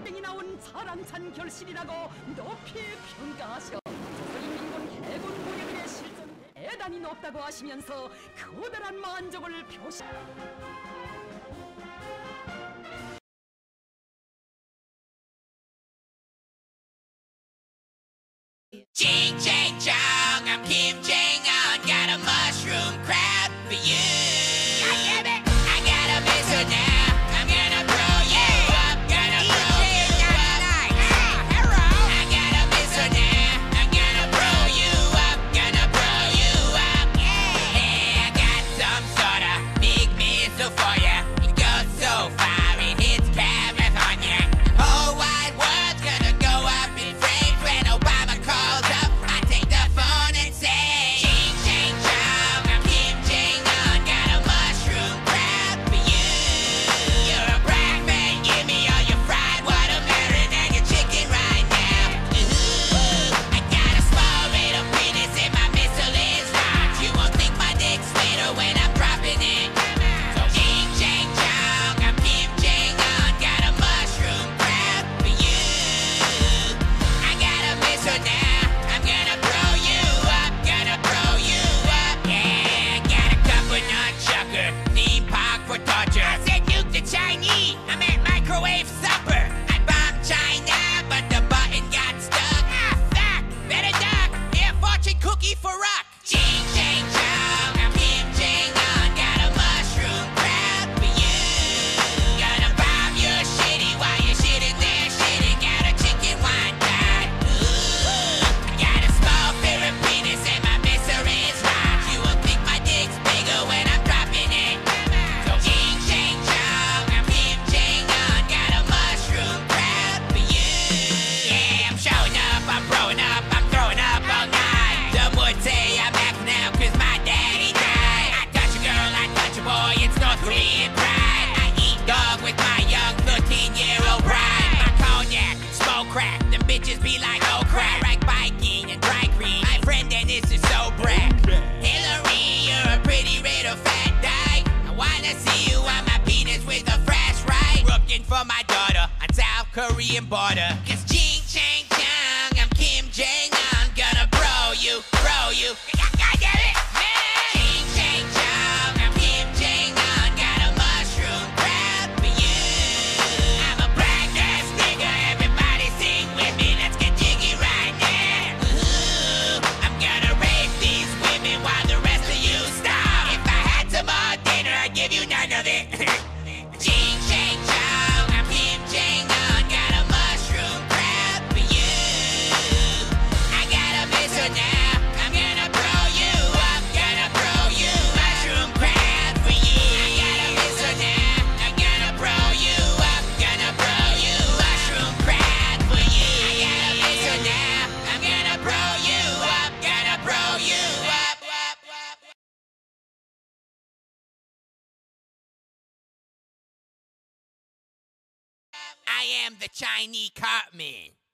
전쟁이 나온 사랑찬 결실이라고 높이 평가하셔. 조선인민군 해군 무력의 실전 대단히 높다고 하시면서 커다란 만족을 표시. Jing Jang Jong, I'm Kim Jong, got a mushroom crowd for you. God damn it! I got a missile now, I'm gonna blow you up, gonna blow you up. Hello! I got a missile now, I'm gonna blow you up, gonna blow you up. Hey, I got some sort of big missile for ya. It goes so far, it hits California. Whole wide world's gonna go up in flames when Obama calls up. I take the phone and say, Jing Jang Jong, I'm Kim Jong, got a mushroom crowd for you. You're a black man, give me all your fried watermelon and your chicken right now. Ooh, I got a small little penis and my missile is large. You won't think my dick's sweeter when I'm dropping it. So Jing Jang Jong, I'm Kim Jong, got a mushroom crowd for you. I got a missile now, I'm gonna blow you up, gonna blow you up. Yeah, got a couple nunchucker, theme park for torture. I said nuke the Chinese, I meant microwave supper. I bombed China, but the button got stuck. Ah, fuck, better duck. Here, fortune cookie for rock. Jing Jang Jong, I'm Kim Jong, got a mushroom crowd for you. Gonna bomb your shitty while you're shitting there, shitting. Got a chicken wonton. Ooh, I got a small favorite penis and my missile is large. You will think my dick's bigger when I'm dropping it. So Jing Jang Jong, I'm Kim Jong, got a mushroom crowd for you. Yeah, I'm showing up, I'm growing up, I'm throwing up all night. Some would say I'm back now cause my daddy died. I touch a girl, I touch a boy, it's North Korean pride. I eat dog with my young 13-year-old bride. My cognac, smoke crack, them bitches be like, oh crap. Rag biking and dry green, my friend Dennis is so brag. Hillary, you're a pretty little fat dyke. I wanna see you on my penis with a flashlight. Looking for my daughter on South Korean border. Cause Jing Jang Jong, I'm Kim Jong, gonna bro you, bro you. God damn it! Jing Jang Jong, I'm Kim Jong, got a mushroom crowd for you. I'm a black ass nigga, everybody sing with me, let's get jiggy right now. Ooh, I'm gonna rape these women while the rest of you starve. If I had some more dinner, I'd give you none of it. Jing Jang Jong, I'm Kim Jong, got a mushroom crowd for you. I got a missile now, I'm gonna blow you up, gonna blow you up. Mushroom crowd for you. I got a missile now, I'm gonna blow you up, gonna blow you up. Mushroom crowd for you. I got a missile now, I'm gonna blow you up, gonna blow you up. I am the Chinese Cartman.